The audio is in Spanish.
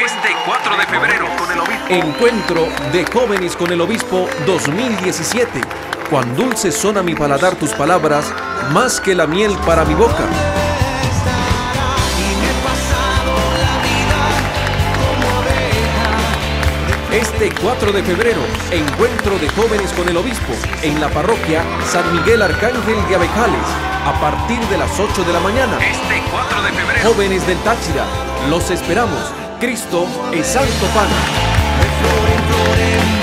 Este 4 de febrero con el Obispo. Encuentro de Jóvenes con el Obispo 2017. Cuán dulces son a mi paladar tus palabras, más que la miel para mi boca. Este 4 de febrero, Encuentro de Jóvenes con el Obispo, en la parroquia San Miguel Arcángel de Abejales, a partir de las 8 de la mañana. Este 4 de febrero. Jóvenes del Tachira, los esperamos. Cristo es Santo Pan.